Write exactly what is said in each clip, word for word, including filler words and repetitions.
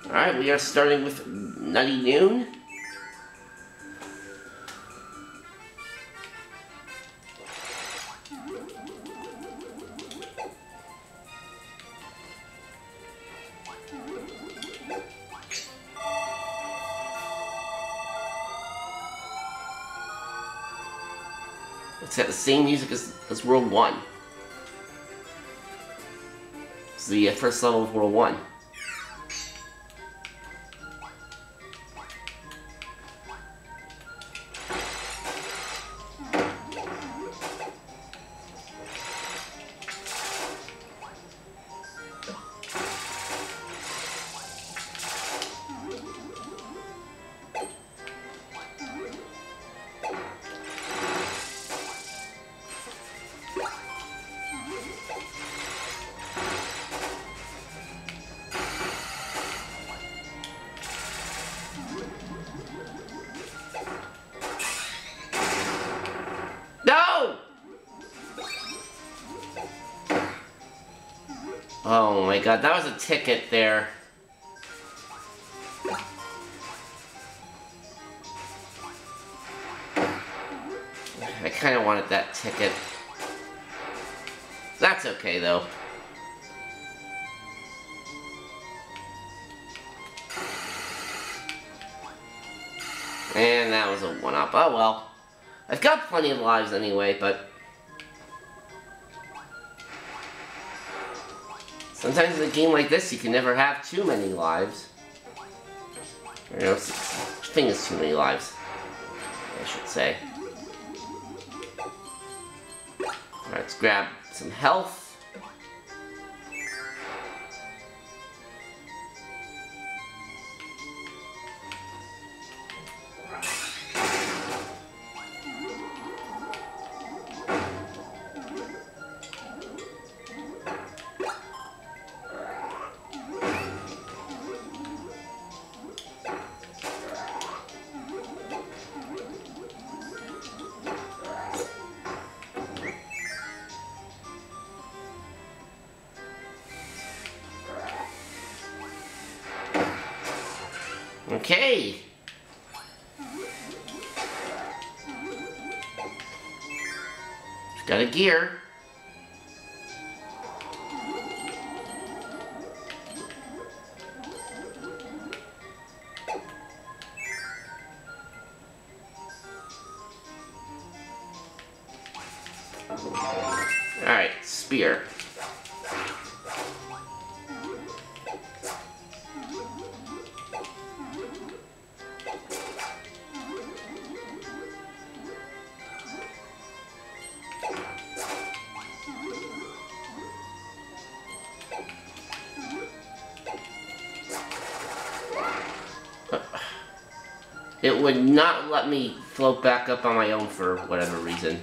Alright, we are starting with Nutty Noon. It's got the same music as, as World one. It's the uh, first level of World one. Oh my god, that was a ticket there. I kind of wanted that ticket. That's okay though. And that was a one-up. Oh well. I've got plenty of lives anyway, but sometimes in a game like this, you can never have too many lives. You know, thing is too many lives, I should say. Alright, let's grab some health. Okay. Got a gear. Alright, spear. It would not let me float back up on my own for whatever reason.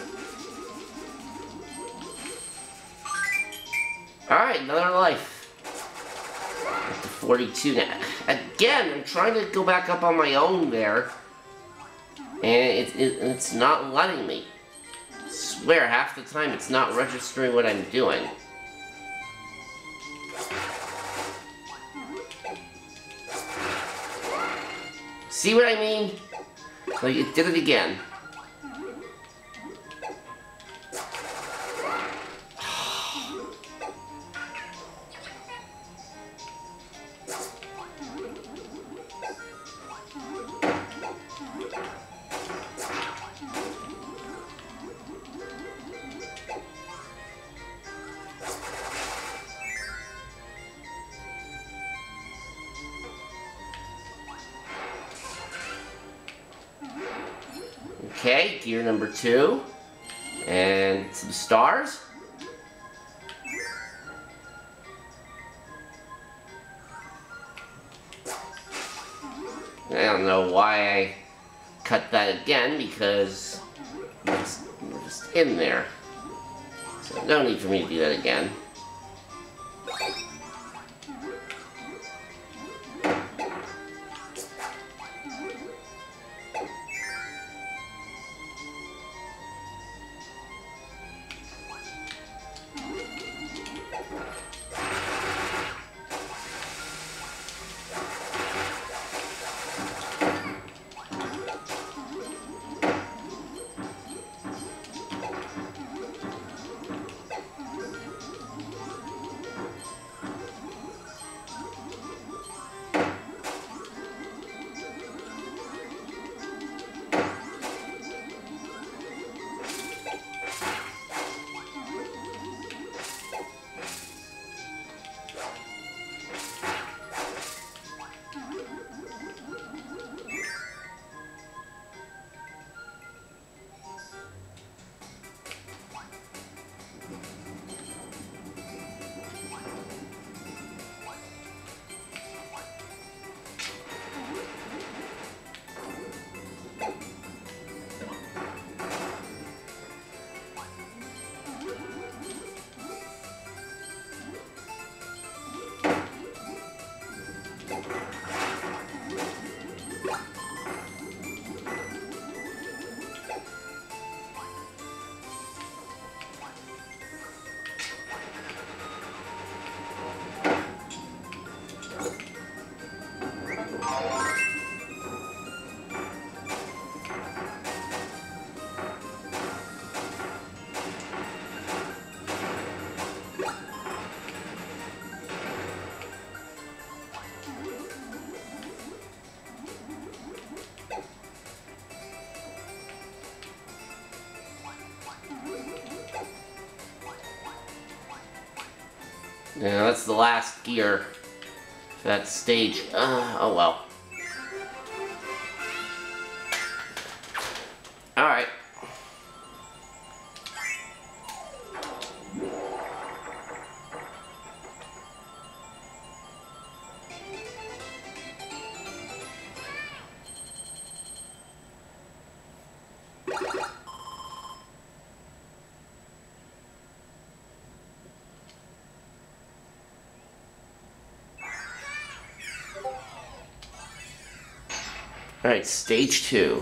Alright, another life. Up to forty-two now. Again, I'm trying to go back up on my own there. And it, it, it's not letting me. I swear, half the time it's not registering what I'm doing. See what I mean? Like, it did it again. Okay, gear number two. And some stars. I don't know why I cut that again, because it's just in there. So no need for me to do that again. Yeah, that's the last gear for that stage. Uh, oh well. Alright. Alright, stage two.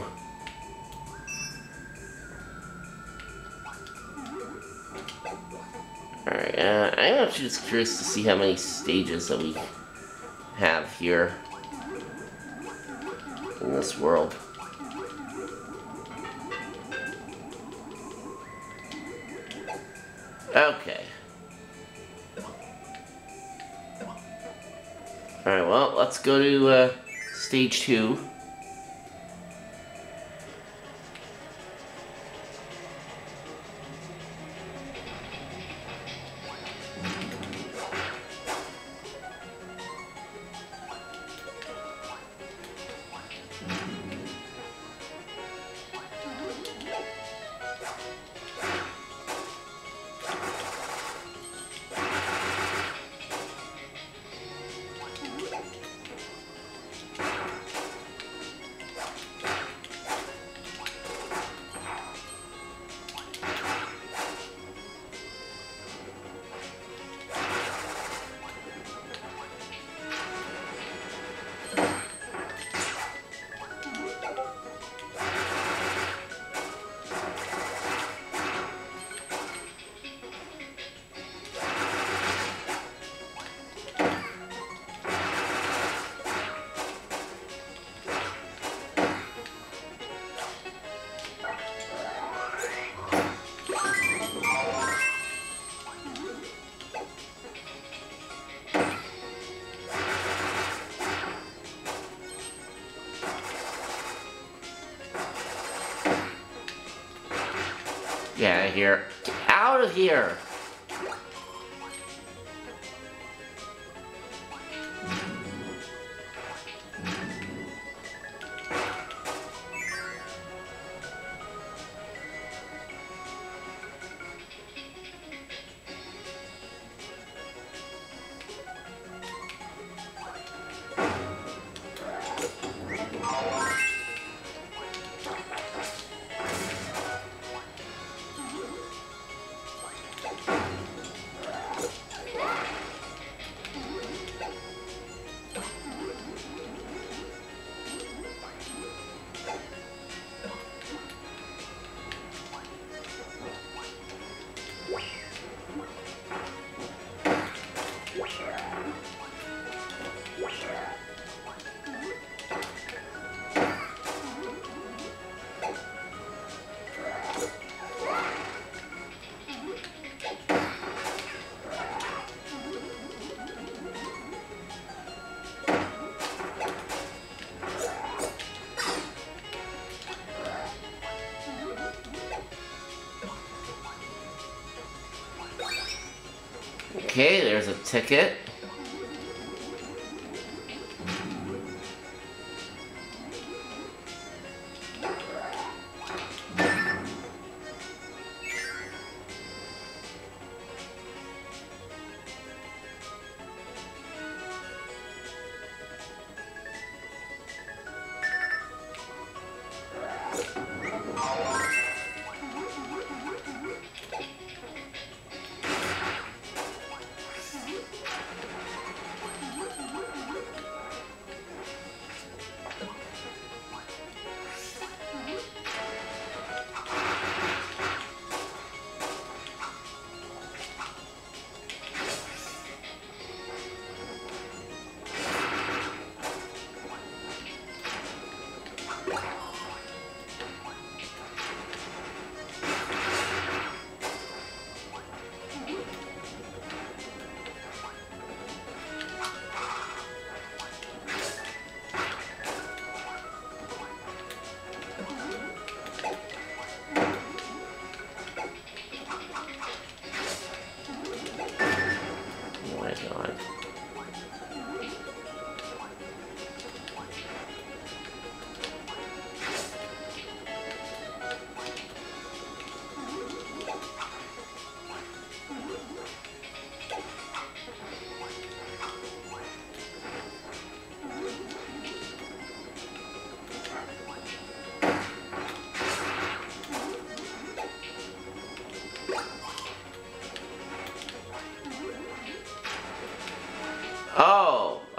Alright, uh, I'm actually just curious to see how many stages that we have here in this world. Okay. Alright, well, let's go to uh, stage two. Get out of here. Get out of here! Okay, there's a ticket.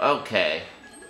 Okay.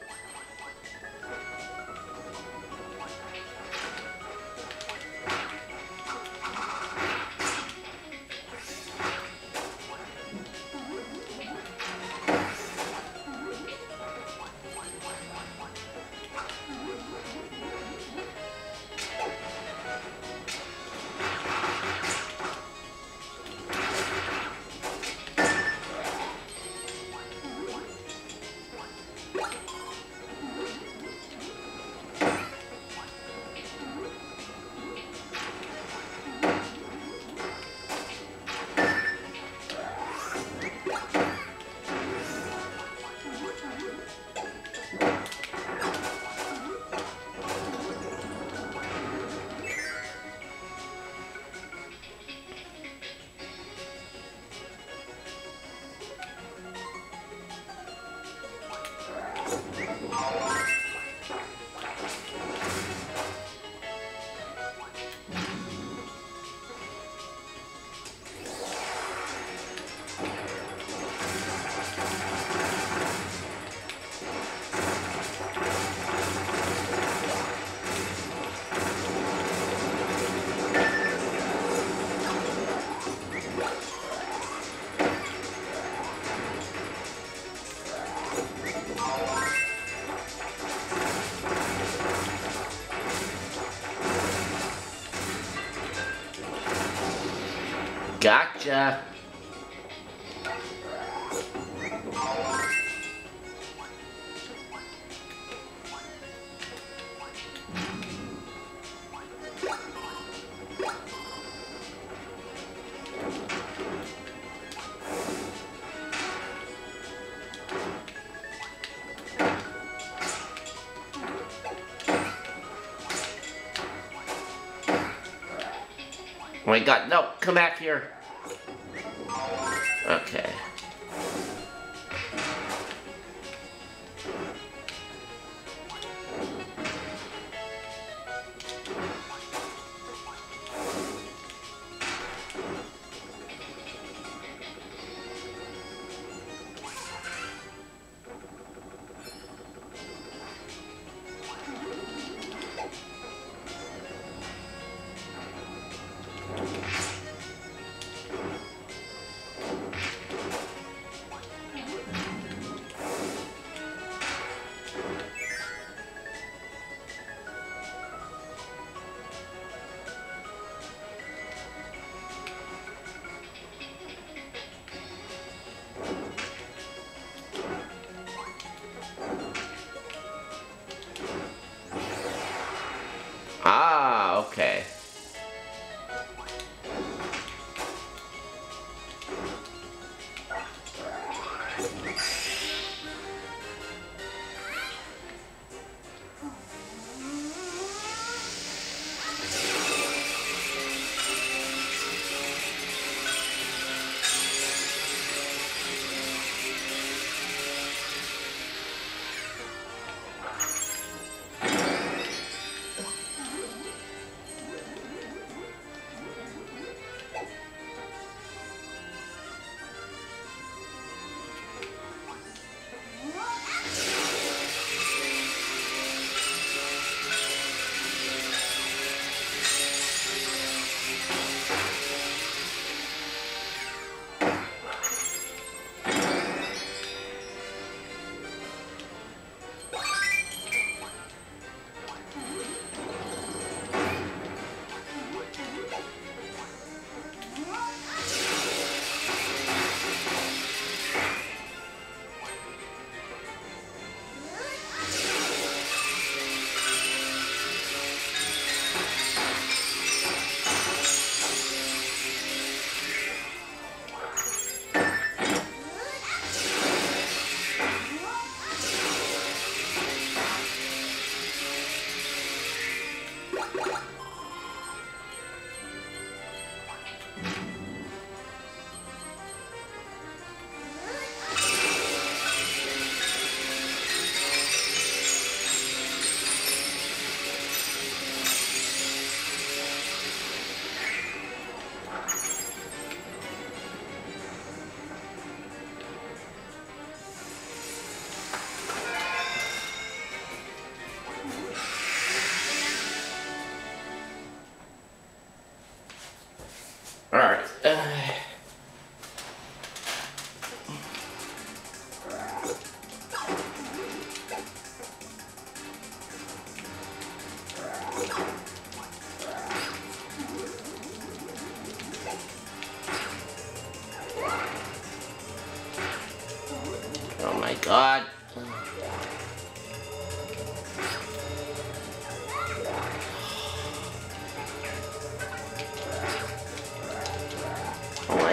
Gotcha. Oh my god, no, come back here. Okay. Ah, okay.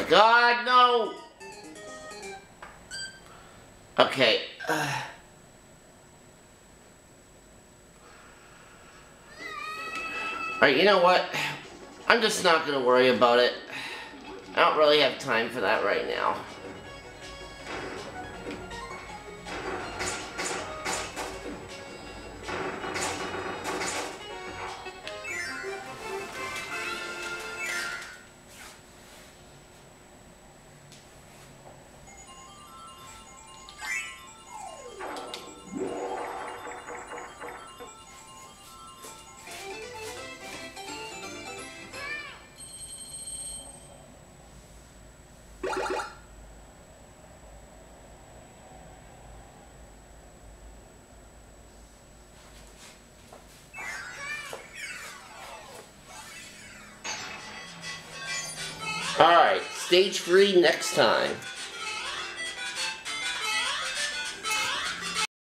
god, no! Okay. Uh. Alright, you know what? I'm just not gonna worry about it. I don't really have time for that right now. Alright, stage three next time.